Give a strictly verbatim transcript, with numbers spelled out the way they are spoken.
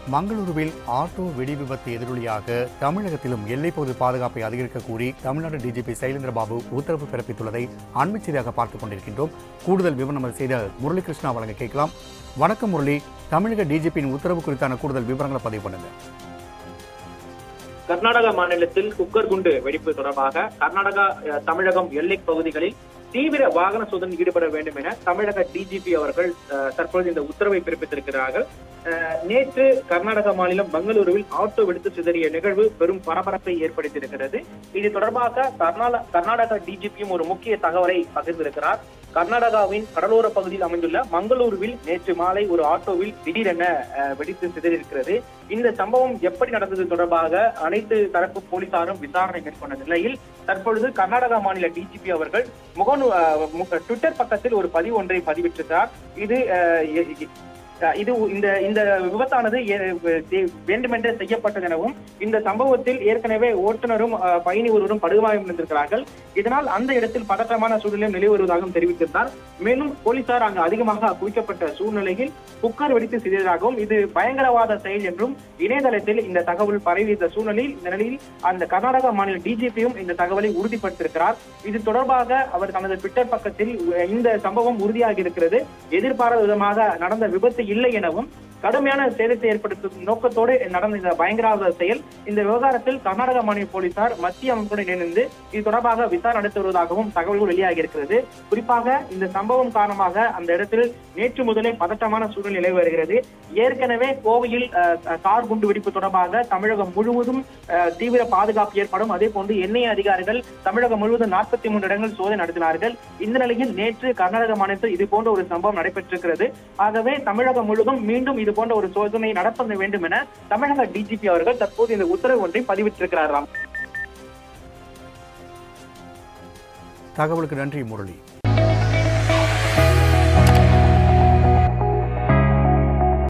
மங்களூருவில் auto வெடி விபத்து எதிரொலியாக தமிழகத்திலும் எல்லைப்பகுதி பாதுகாப்பை அதிகரிக்க கூறி தமிழ்நாடு டிஜிபி சைலேந்திரபாபு உத்தரவு பிறப்பித்துள்ளதை அண்மை செய்தியாக பார்த்துக் கொண்டிருக்கின்றோம். கூடுதல் விவரம் நமது செய்தியாளர் முரளிகிருஷ்ணா வழங்க கேட்கலாம். வணக்கம் முரளி, தமிழக டிஜிபியின் உத்தரவு குறித்தான கூடுதல் விவரங்களை பதிவு பண்ணுங்க. கர்நாடகா மாநிலத்தில் குக்கர் குண்டு வெடிப்பு தொடர்பாக கர்நாடகா தமிழகம் எல்லை பகுதிகளில் தீவிர வாகன சோதனை ஈடுபட வேண்டும் என தமிழக டிஜிபி அவர்கள் தற்பொழுது இந்த உத்தரவை பிறப்பித்திருக்கிறார்கள். நேற்று கர்நாடக மாநிலம் பெங்களூருவில் ஆட்டோ வெடித்து சிதறிய நிகழ்வு பெரும் பரபரப்பை ஏற்படுத்தியிருக்கிறது. இது தொடர்பாக கர்நாடக டிஜிபியும் ஒரு முக்கிய தகவலை பகிர்ந்திருக்கிறார். கர்நாடகாவின் கடலோர பகுதியில் அமைந்துள்ள மங்களூருவில் நேற்று மாலை ஒரு ஆட்டோவில் திடீரென வெடித்து சிதறியிருக்கிறது. இந்த சம்பவம் எப்படி நடந்தது தொடர்பாக அனைத்து தரப்பு போலீசாரும் விசாரணை மேற்கொண்ட நிலையில் தற்பொழுது கர்நாடகா மாநில டிஜிபி அவர்கள் முகநூ ட்விட்டர் பக்கத்தில் ஒரு பதிவு ஒன்றை பதிவிட்டிருக்கிறார். இது இது இந்த இந்த விபத்தானது வேண்டுமென்றே செய்யப்பட்டது எனவும் இந்த சம்பவத்தில் ஏற்கனவே ஓட்டுநரும் பயணி ஒருவரும் படுகாயமடைந்திருக்கிறார்கள். இதனால் அந்த இடத்தில் பதற்றமான சூழ்நிலை நிலவி வருவதாகவும் தெரிவித்திருந்தார். மேலும் போலீசார் அங்கு அதிகமாக குவிக்கப்பட்ட சூழ்நிலையில் குக்கர் வெடித்து சிதறியதாகவும் இது பயங்கரவாத செயல் என்றும் இணையதளத்தில் இந்த தகவல் பரவிய சூழ்நிலையில் இந்த நிலையில் அந்த கர்நாடகா மாநில டிஜிபியும் இந்த தகவலை உறுதிப்படுத்தியிருக்கிறார். இது தொடர்பாக அவர் தனது ட்விட்டர் பக்கத்தில் இந்த சம்பவம் உறுதியாகி இருக்கிறது, எதிர்பாராத விதமாக நடந்த விபத்து இல்லை எனவும் கடுமையான சேதத்தை ஏற்படுத்தும் நோக்கத்தோடு நடந்த இந்த பயங்கரவாத செயல் இந்த விவகாரத்தில் கர்நாடக மாநில போலீசார் மத்திய அமைப்புடன் இணைந்து இது தொடர்பாக விசாரணை நடத்தி வருவதாகவும் தகவல்கள் வெளியாகி இருக்கிறது. குறிப்பாக இந்த சம்பவம் காரணமாக அந்த இடத்தில் நேற்று முதலே பதட்டமான சூழ்நிலை நிலவி வருகிறது. ஏற்கனவே கோவையில் கார் குண்டு வெடிப்பு தொடர்பாக தமிழகம் முழுவதும் தீவிர பாதுகாப்பு ஏற்படும். அதே போன்று எண்ணெய் அதிகாரிகள் தமிழகம் முழுவதும் நாற்பத்தி மூன்று இடங்கள் சோதனை நடத்தினார்கள். இந்த நிலையில் நேற்று கர்நாடக மாநிலத்தில் இது போன்ற ஒரு சம்பவம் நடைபெற்றிருக்கிறது. ஆகவே தமிழகம் முழுவதும் மீண்டும் இது போன்ற ஒரு சோதனை நடத்த வேண்டும் என தமிழக டிஜிபி அவர்கள் தற்போது இந்த உத்தரவு ஒன்றை பதிவிட்டிருக்கிறாராம். தகவலுக்கு நன்றி முரளி.